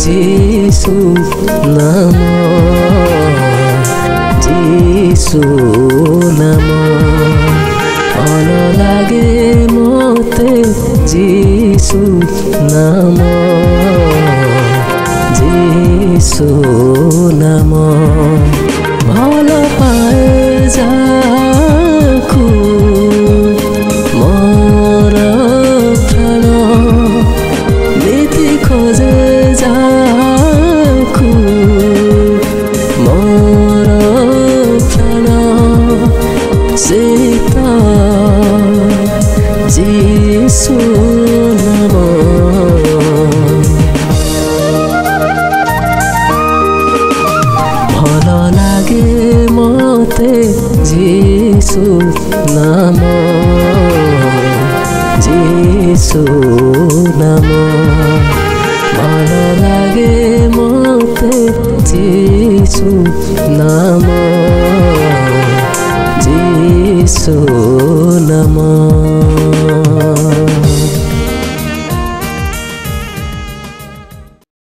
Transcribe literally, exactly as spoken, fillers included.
जीसु नाम जीसु नाम भल लागे मते जीसु नाम जीसु नाम भल पाए जाकु मोर प्राण नीति खोजे जाकु मोर प्राण सीता जीसु नाम भल लागे मते जीसु नाम जीसु नाम भल लागे मते जीसु नाम जीसु नाम।